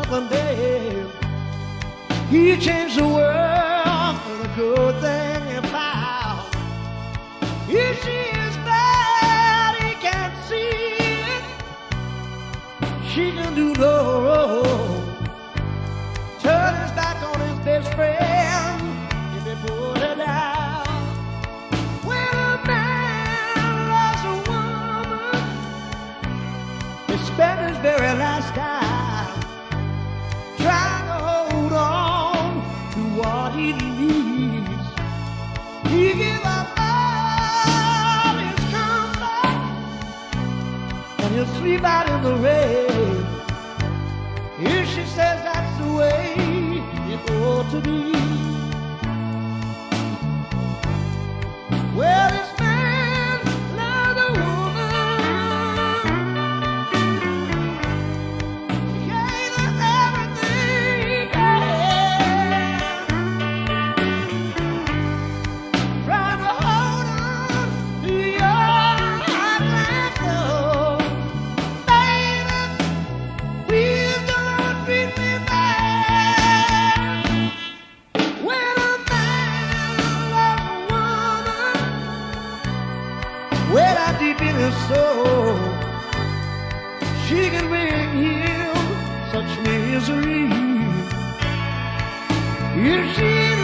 Shankland day. He changed the world for the good thing he found. If she is bad, he can't see it. She can do no wrong. Turn his back on his best friend if he put her down. When a man loves a woman, he spent his very last time trying to hold on to what he needs. He give up all his comfort and he'll sleep out in the rain. If she says that's the way it ought to be. Well, this man loved a woman. He gave her everything he can. Trying to hold on to your Heathens love. Baby, please don't treat me bad. When a man loves a woman, way out deep in his soul, she can bring him such misery. If she